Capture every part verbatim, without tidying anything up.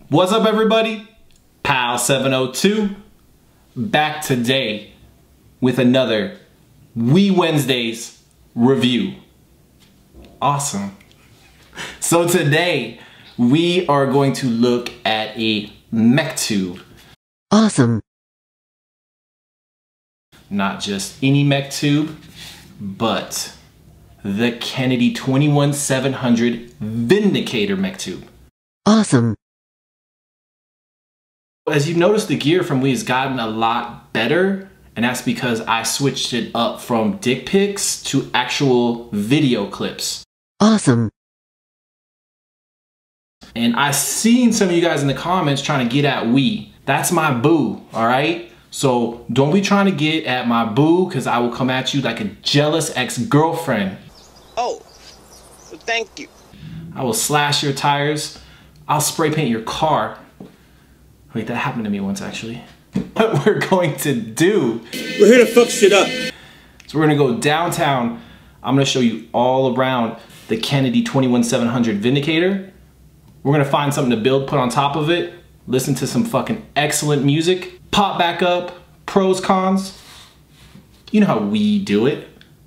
What's up, everybody? Pal seven oh two back today with another We Wednesdays review. Awesome. So today we are going to look at a mech tube. Awesome. Not just any mech tube, but the Kennedy twenty-one seven hundred Vindicator mech tube. Awesome. As you've noticed, the gear from We has gotten a lot better, and that's because I switched it up from dick pics to actual video clips. Awesome. And I've seen some of you guys in the comments trying to get at We. That's my boo, all right? So don't be trying to get at my boo, because I will come at you like a jealous ex-girlfriend. Oh, well, thank you. I will slash your tires. I'll spray paint your car. Wait, that happened to me once, actually. What we're going to do... We're here to fuck shit up. So we're gonna go downtown. I'm gonna show you all around the Kennedy twenty-one seven hundred Vindicator. We're gonna find something to build, put on top of it, listen to some fucking excellent music, pop back up, pros, cons. You know how we do it.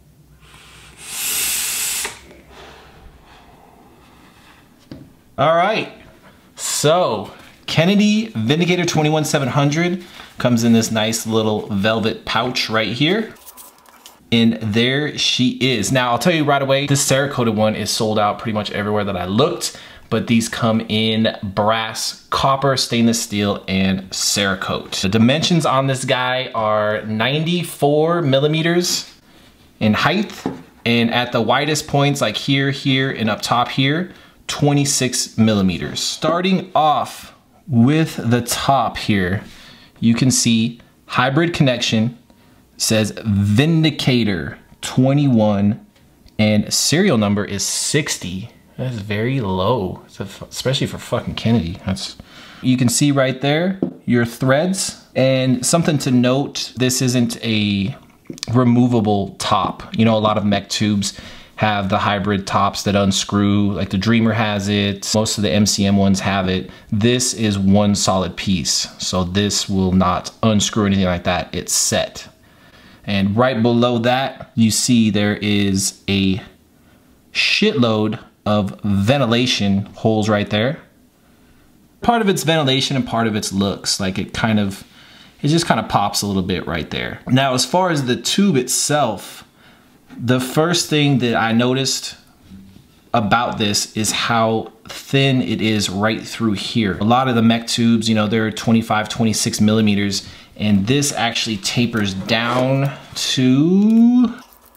All right, so Kennedy Vindicator twenty-one seven hundred comes in this nice little velvet pouch right here. And there she is. Now, I'll tell you right away, this Cerakoted one is sold out pretty much everywhere that I looked, but these come in brass, copper, stainless steel, and Cerakote. The dimensions on this guy are ninety-four millimeters in height, and at the widest points, like here, here, and up top here, twenty-six millimeters. Starting off with the top here, you can see hybrid connection, says Vindicator twenty-one, and serial number is sixty. That's very low, especially for fucking Kennedy. That's, you can see right there your threads. And something to note, this isn't a removable top. You know, a lot of mech tubes have the hybrid tops that unscrew, like the Dreamer has it. Most of the M C M ones have it. This is one solid piece, so this will not unscrew anything like that. It's set. And right below that, you see there is a shitload of ventilation holes right there. Part of it's ventilation and part of it's looks. Like it kind of, it just kind of pops a little bit right there. Now, as far as the tube itself, the first thing that I noticed about this is how thin it is right through here. A lot of the mech tubes, you know, they're twenty-five, twenty-six millimeters, and this actually tapers down to,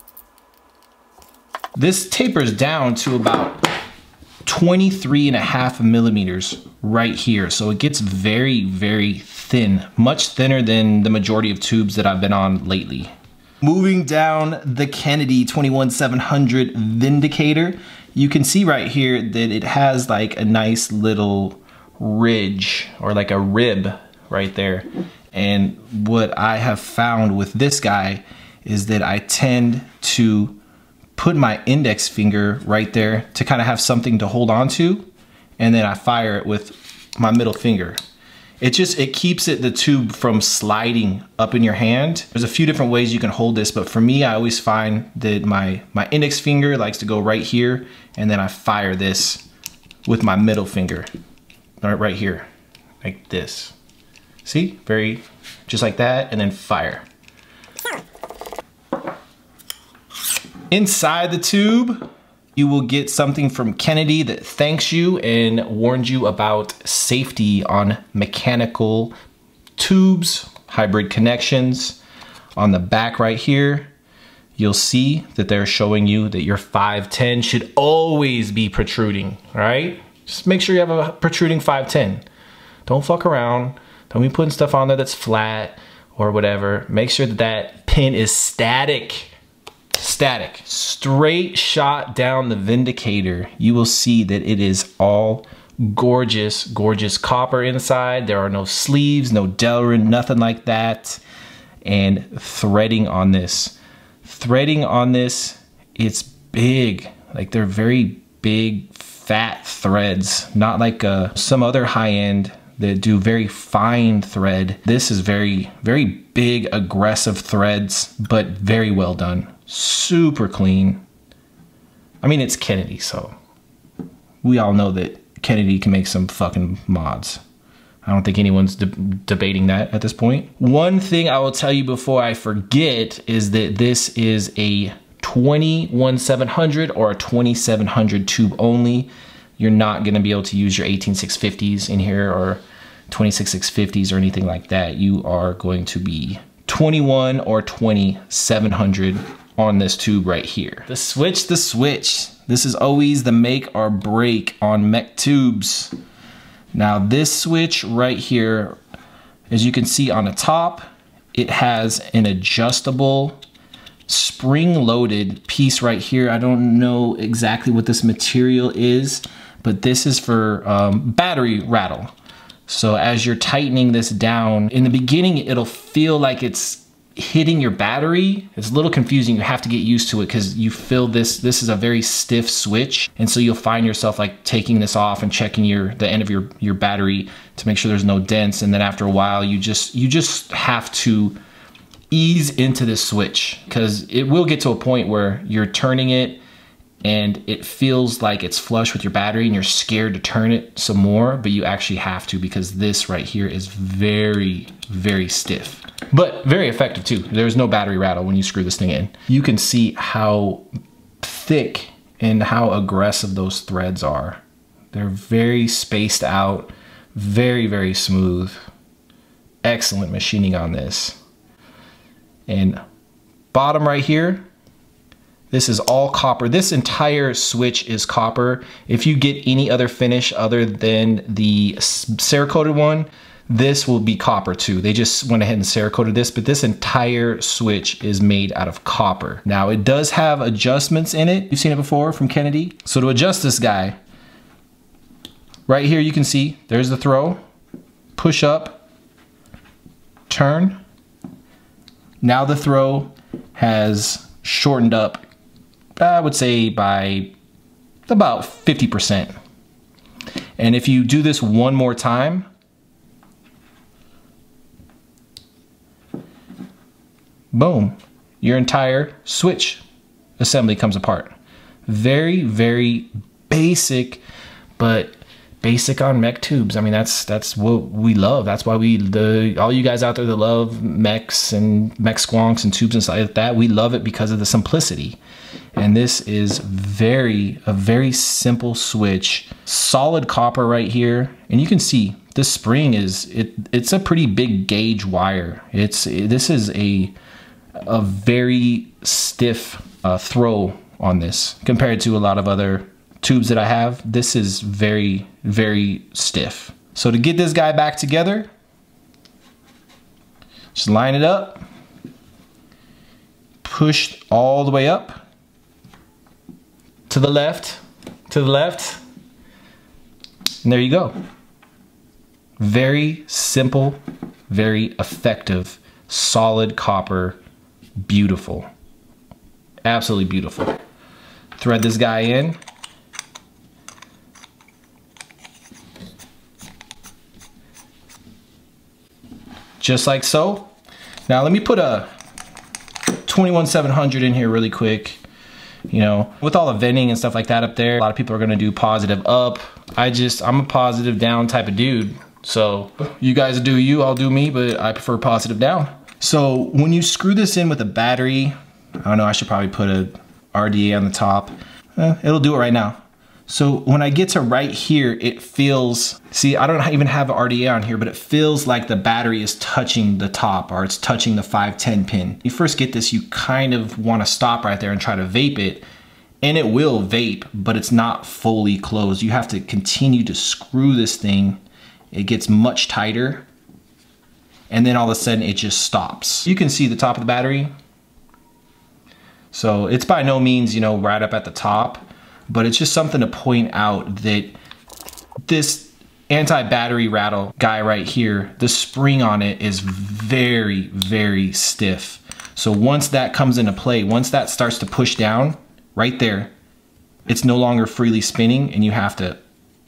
this tapers down to about twenty-three and a half millimeters right here. So it gets very, very thin, much thinner than the majority of tubes that I've been on lately. Moving down the Kennedy twenty-one seven hundred Vindicator, you can see right here that it has like a nice little ridge or like a rib right there. And what I have found with this guy is that I tend to put my index finger right there to kind of have something to hold on to, and then I fire it with my middle finger. It just, it keeps it, the tube from sliding up in your hand. There's a few different ways you can hold this, but for me, I always find that my, my index finger likes to go right here, and then I fire this with my middle finger, right, right here, like this. See, very, just like that, and then fire. Inside the tube, you will get something from Kennedy that thanks you and warns you about safety on mechanical tubes, hybrid connections. On the back right here, you'll see that they're showing you that your five ten should always be protruding, all right? Just make sure you have a protruding five ten. Don't fuck around. Don't be putting stuff on there that's flat or whatever. Make sure that that pin is static. Static. Straight shot down the Vindicator, you will see that it is all gorgeous, gorgeous copper inside. There are no sleeves, no Delrin, nothing like that. And threading on this. Threading on this, it's big. Like they're very big fat threads, not like uh, some other high end that do very fine thread. This is very, very big, aggressive threads, but very well done. Super clean. I mean, it's Kennedy, so we all know that Kennedy can make some fucking mods. I don't think anyone's de debating that at this point. One thing I will tell you before I forget is that this is a twenty-one seven hundred or a twenty-seven hundred tube only. You're not gonna be able to use your eighteen six fifties in here or twenty-six six fifties or anything like that. You are going to be twenty-one or twenty-seven hundred on this tube right here. The switch, the switch. This is always the make or break on mech tubes. Now this switch right here, as you can see on the top, it has an adjustable spring-loaded piece right here. I don't know exactly what this material is, but this is for um, battery rattle. So as you're tightening this down, in the beginning, it'll feel like it's hitting your battery. It's a little confusing. You have to get used to it because you feel this, this is a very stiff switch. And so you'll find yourself like taking this off and checking your, the end of your, your battery to make sure there's no dents. And then after a while, you just, you just have to ease into this switch because it will get to a point where you're turning it and it feels like it's flush with your battery and you're scared to turn it some more, but you actually have to because this right here is very, very stiff, but very effective too. There's no battery rattle when you screw this thing in. You can see how thick and how aggressive those threads are. They're very spaced out, very, very smooth. Excellent machining on this. And bottom right here, this is all copper. This entire switch is copper. If you get any other finish other than the Cerakoted one, this will be copper too. They just went ahead and Cerakoted this, but this entire switch is made out of copper. Now it does have adjustments in it. You've seen it before from Kennedy. So to adjust this guy, right here you can see there's the throw, push up, turn. Now the throw has shortened up, I would say by about fifty percent. And if you do this one more time, boom, your entire switch assembly comes apart. Very, very basic, but basic on mech tubes. I mean, that's that's what we love. That's why we, the all you guys out there that love mechs and mech squonks and tubes and stuff like that, we love it because of the simplicity. And this is very, a very simple switch. Solid copper right here. And you can see this spring is, it. it's a pretty big gauge wire. It's, this is a, a very stiff uh, throw on this compared to a lot of other tubes that I have. This is very, very stiff. So to get this guy back together, just line it up, push all the way up, to the left, to the left, and there you go. Very simple, very effective, solid copper, beautiful. Absolutely beautiful. Thread this guy in. Just like so. Now let me put a twenty-one seven hundred in here really quick. You know, with all the venting and stuff like that up there, a lot of people are gonna do positive up. I just, I'm a positive down type of dude. So you guys do you, I'll do me, but I prefer positive down. So when you screw this in with a battery, I don't know, I should probably put a R D A on the top. Eh, it'll do it right now. So when I get to right here, it feels, see, I don't even have an R D A on here, but it feels like the battery is touching the top or it's touching the five ten pin. You first get this, you kind of want to stop right there and try to vape it, and it will vape, but it's not fully closed. You have to continue to screw this thing. It gets much tighter, and then all of a sudden it just stops. You can see the top of the battery. So it's by no means, you know, right up at the top, but it's just something to point out that this anti-battery rattle guy right here, the spring on it is very, very stiff. So once that comes into play, once that starts to push down right there, it's no longer freely spinning and you have to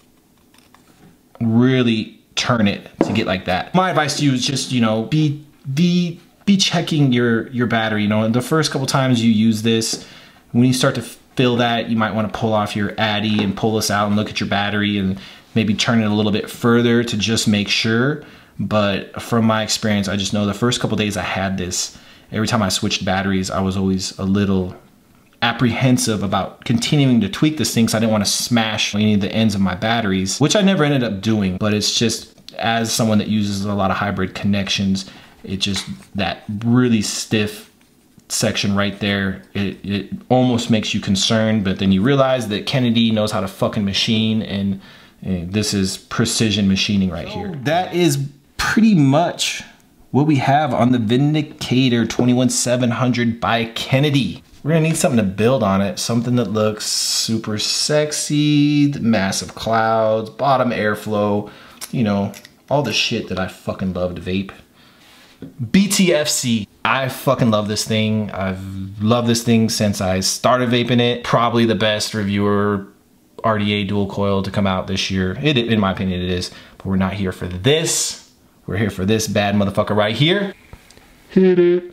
really turn it to get like that. My advice to you is just, you know, be be be checking your your battery. You know, the first couple times you use this, when you start to feel that, you might want to pull off your Addy and pull this out and look at your battery and maybe turn it a little bit further to just make sure. But from my experience, I just know the first couple days I had this, every time I switched batteries, I was always a little apprehensive about continuing to tweak this thing, so I didn't want to smash any of the ends of my batteries, which I never ended up doing. But it's just, as someone that uses a lot of hybrid connections, it just, that really stiff section right there, it, it almost makes you concerned. But then you realize that Kennedy knows how to fucking machine, and, and this is precision machining right here. That is pretty much what we have on the Vindicator twenty-one seven hundred by Kennedy. We're gonna need something to build on it, something that looks super sexy, massive clouds, bottom airflow, you know, all the shit that I fucking love to vape. B T F C, I fucking love this thing. I've loved this thing since I started vaping it. Probably the best reviewer R D A dual coil to come out this year. It, in my opinion, it is, but we're not here for this. We're here for this bad motherfucker right here. Hit it.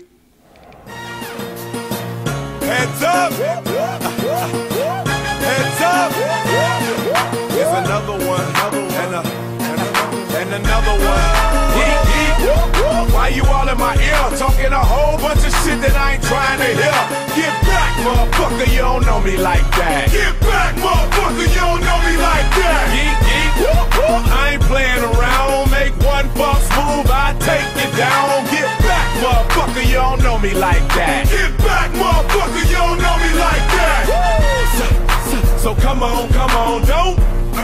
Heads up! Heads up! Here's another one, and, a, and, a, and another one. Yeet, yeet. Why you all in my ear? Talking a whole bunch of shit that I ain't trying to hear. Get back, motherfucker, you don't know me like that. Get back, motherfucker, you don't know me like that. Yeet, yeet. I ain't playing around. Make one false move, I take you down. Get back, motherfucker, you don't know me like that. Get back, motherfucker, you don't know me like that. So, so, so come on, come on, don't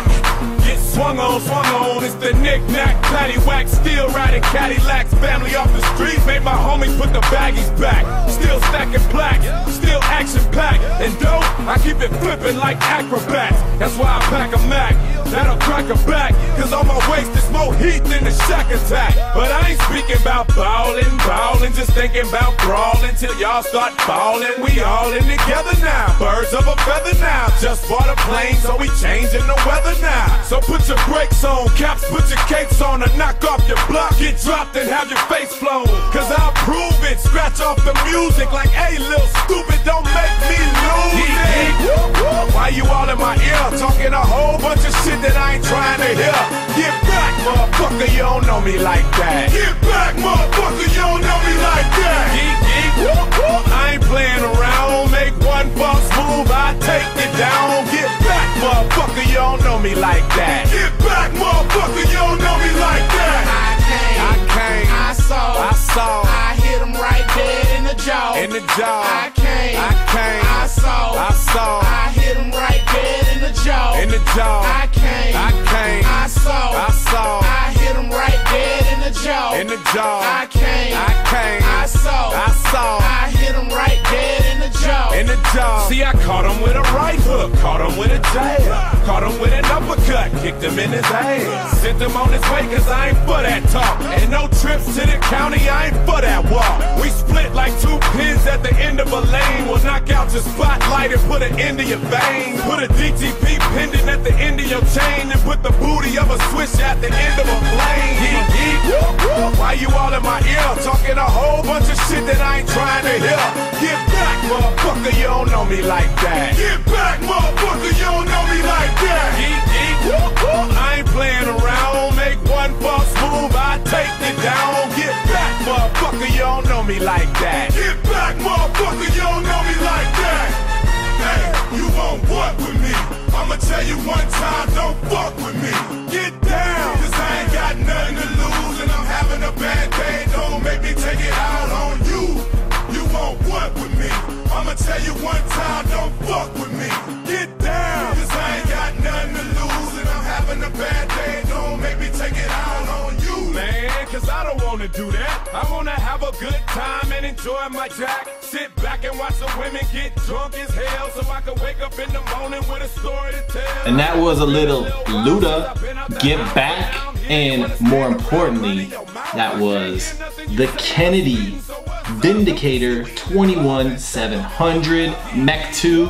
get swung on, swung on. It's the knick-knack, paddywhack, still riding Cadillacs. Family off the street, made my homies put the baggies back. Still stacking plaques, still action-packed. And dope, I keep it flipping like acrobats. That's why I pack a Mac, that'll crack a back. Cause on my waist is more heat than the Shack Attack. But I ain't speaking about ballin', ballin', just thinking about brawling till y'all start ballin'. We all in together now, birds of a feather now. Just bought a plane, so we changing the weather now. So put your brakes on, caps, put your capes on, and knock off your block. Get dropped and have your face flown. Cause I'll prove it, scratch off the music like, hey, little stupid, don't make me lose it. Why you all in my ear, talking a whole bunch of shit that I ain't trying to hear? Get back, motherfucker, you don't know me like that. Get back, motherfucker, you don't know me like that. Geek, geek, I ain't playing around. Make one false move, I take you down. Get back, motherfucker, you don't know me like that. Get back, motherfucker, you don't know me like that. I came, I came, I saw, I saw, I hit him right dead in the jaw, in the jaw. I came, I came, I saw, I saw, I hit him right dead in the jaw, in the jaw. I came, I came, I saw, I saw, I hit him right dead in the jaw, in the jaw. I came, I came, I saw, I saw, I hit him right dead in the jaw, in the jaw. See, I caught him with a right hook, caught him with a jab, caught him with an uppercut, kicked him in his ass, sent him on his way cause I ain't for that talk. And no trips to the county, I ain't for that walk. We split like two pins at the end of a lane. We'll knock out your spotlight and put an end to your veins. Put a D T P pendant at the end of your chain and put the booty of a switch at the end of a flame. Yeet, yeet. Why you all in my ear, talking a whole bunch of shit that I ain't trying to hear? Get back, motherfucker, you don't know me like that. Get back, motherfucker, you don't know me like that. Yeet, yeet. I ain't playing around. Make one false move, I take you down. Get back, motherfucker, you don't know me like that. Get back, motherfucker, you don't know me like that. Hey, you won't what with me? I'ma tell you one time, don't fuck with me. Get down, cause I ain't got nothing to lose and I'm having a bad day. Don't make me take it out on you. You won't what with me? I'ma tell you one time, don't fuck with me. Get down, cause I ain't got nothing to lose and I'm having a bad day. Don't make me take it out on you, man, cause I don't wanna do that. I wanna have a good time and enjoy my jack. Sit back and watch the women get drunk as hell so I can wake up in the morning with a story to tell. And that was a little Luda, Get Back, and more importantly, that was the Kennedy Vindicator twenty-one seven hundred M E C two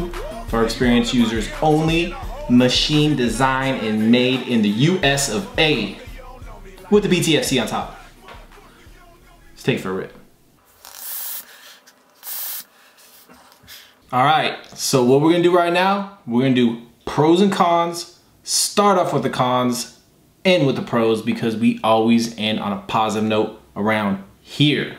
For experienced users only. Machine designed and made in the U S of A. With the B T F C on top. Let's take it for a rip. All right, so what we're gonna do right now, we're gonna do pros and cons, start off with the cons, end with the pros, because we always end on a positive note around here.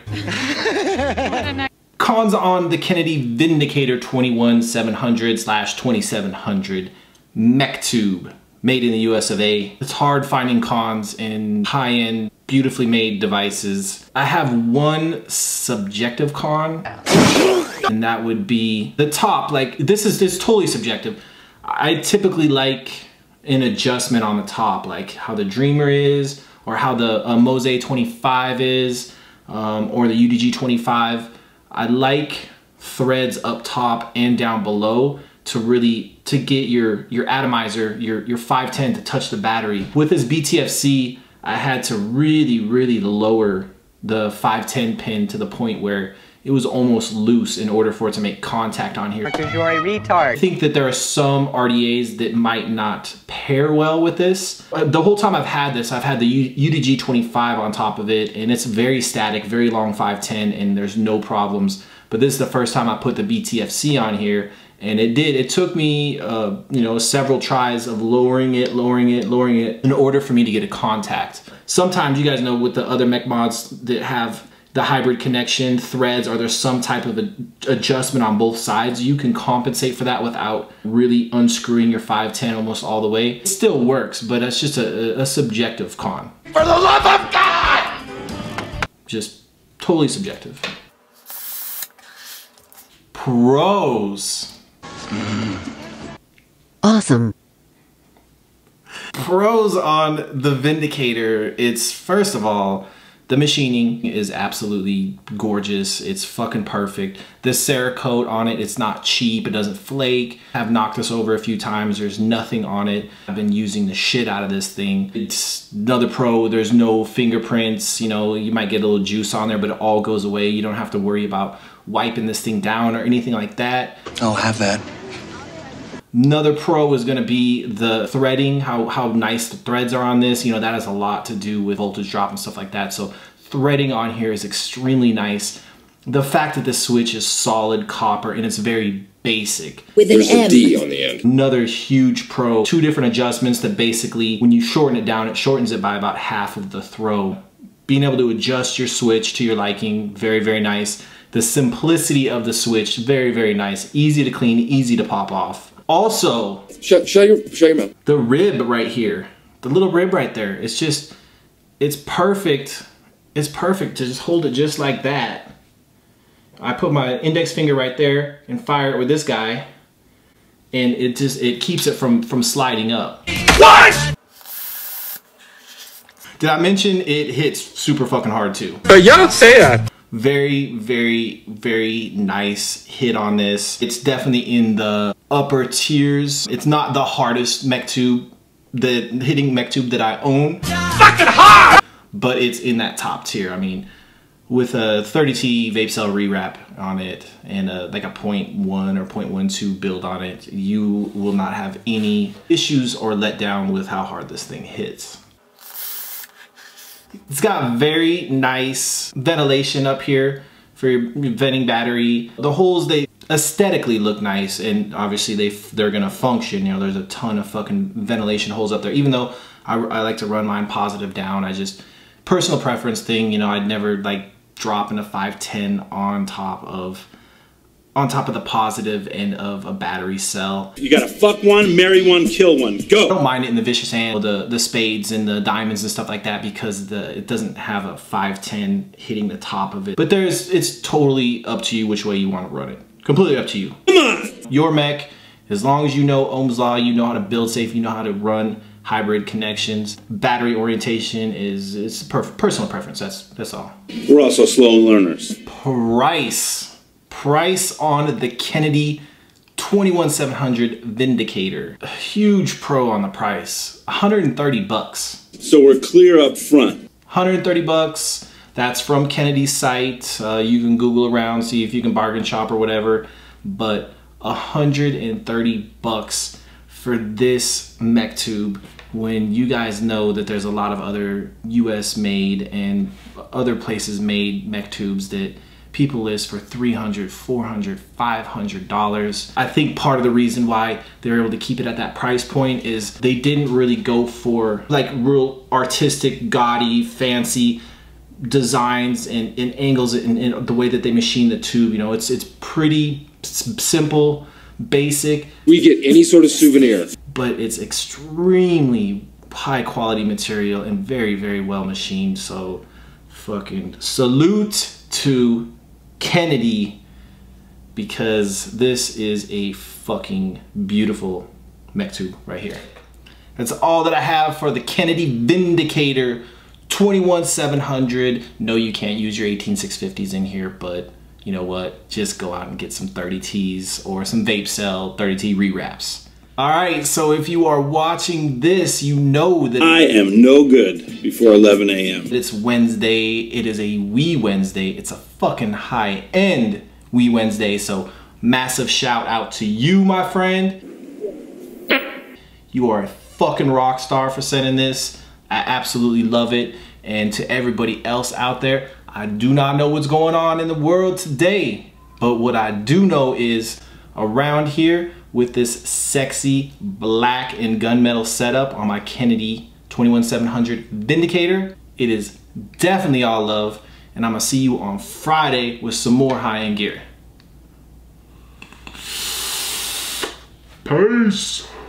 Cons on the Kennedy Vindicator twenty-one seven hundred slash twenty-seven hundred mech tube, made in the U S of A. It's hard finding cons in high-end, beautifully made devices. I have one subjective con, and that would be the top. Like, this is this is totally subjective. I typically like an adjustment on the top, like how the Dreamer is, or how the uh, M O S A twenty-five is, um, or the U D G twenty-five. I like threads up top and down below to really to get your your atomizer, your your five ten to touch the battery. With this B T F C, I had to really really lower the five ten pin to the point where it was almost loose in order for it to make contact on here. Because you're a retard. I think that there are some R D As that might not pair well with this. The whole time I've had this, I've had the U D G twenty-five on top of it, and it's very static, very long five ten, and there's no problems. But this is the first time I put the B T F C on here, and it did. It took me, uh, you know, several tries of lowering it, lowering it, lowering it, in order for me to get a contact. Sometimes, you guys know, with the other mech mods that have the hybrid connection threads, or there's some type of a adjustment on both sides, you can compensate for that without really unscrewing your five ten almost all the way. It still works, but it's just a, a subjective con. For the love of God! Just totally subjective. Pros. Awesome. Pros on the Vindicator. It's, first of all, the machining is absolutely gorgeous. It's fucking perfect. The Cerakote on it, it's not cheap. It doesn't flake. I've knocked this over a few times. There's nothing on it. I've been using the shit out of this thing. It's another pro. There's no fingerprints. You know, you might get a little juice on there, but it all goes away. You don't have to worry about wiping this thing down or anything like that. I'll have that. Another pro is gonna be the threading, how, how nice the threads are on this. You know, that has a lot to do with voltage drop and stuff like that. So threading on here is extremely nice. The fact that this switch is solid copper and it's very basic. With an There's M. a D on the end. Another huge pro. Two different adjustments that basically, when you shorten it down, it shortens it by about half of the throw. Being able to adjust your switch to your liking, very, very nice. The simplicity of the switch, very, very nice. Easy to clean, easy to pop off. Also, Shut, shut, your, shut your mouth. the rib right here, the little rib right there, it's just, it's perfect. It's perfect to just hold it just like that. I put my index finger right there and fire it with this guy, and it just, it keeps it from, from sliding up. What? Did I mention it hits super fucking hard too? But you don't say that. Very, very, very nice hit on this. It's definitely in the upper tiers. It's not the hardest mech tube, the hitting mech tube that I own. Fucking hard! But it's in that top tier. I mean, with a thirty T vape cell rewrap on it and a, like a point one or point one two build on it, you will not have any issues or let down with how hard this thing hits. It's got very nice ventilation up here for your venting battery. The holes, they aesthetically look nice, and obviously they, they're gonna function. You know, there's a ton of fucking ventilation holes up there. Even though I, I like to run mine positive down, I just, personal preference thing, you know, I'd never like drop in a five ten on top of on top of the positive end of a battery cell. You gotta fuck one, marry one, kill one. Go! I don't mind it in the vicious hand, the, the spades and the diamonds and stuff like that, because the it doesn't have a five ten hitting the top of it. But there's, it's totally up to you which way you want to run it. Completely up to you. Come on! Your mech, as long as you know Ohm's Law, you know how to build safe, you know how to run hybrid connections. Battery orientation is, is per personal preference, that's, that's all. We're also slow learners. Price. Price on the Kennedy twenty-one seven hundred Vindicator. A huge pro on the price. one hundred thirty bucks. So we're clear up front. one hundred thirty bucks. That's from Kennedy's site. Uh, you can Google around, see if you can bargain shop or whatever. But one hundred thirty bucks for this mech tube when you guys know that there's a lot of other U S made and other places made mech tubes that people list for three hundred, four hundred, five hundred dollars. I think part of the reason why they're able to keep it at that price point is they didn't really go for like real artistic, gaudy, fancy designs and, and angles and, and the way that they machine the tube. You know, it's it's pretty simple, basic. We get any sort of souvenir. But it's extremely high quality material and very, very well machined. So fucking salute to Kennedy, because this is a fucking beautiful mech tube right here. That's all that I have for the Kennedy Vindicator twenty-one seven hundred. No, you can't use your eighteen six fifties in here, but you know what? Just go out and get some thirty T's or some Vape Cell thirty T rewraps. All right, so if you are watching this, you know that I am no good before eleven A M It's Wednesday. It is a Wee Wednesday. It's a fucking high-end Wee Wednesday, so massive shout out to you, my friend. You are a fucking rock star for sending this. I absolutely love it. And to everybody else out there, I do not know what's going on in the world today, but what I do know is around here with this sexy black and gunmetal setup on my Kennedy twenty-one seven hundred Vindicator, it is definitely all love, and I'm gonna see you on Friday with some more high-end gear. Peace.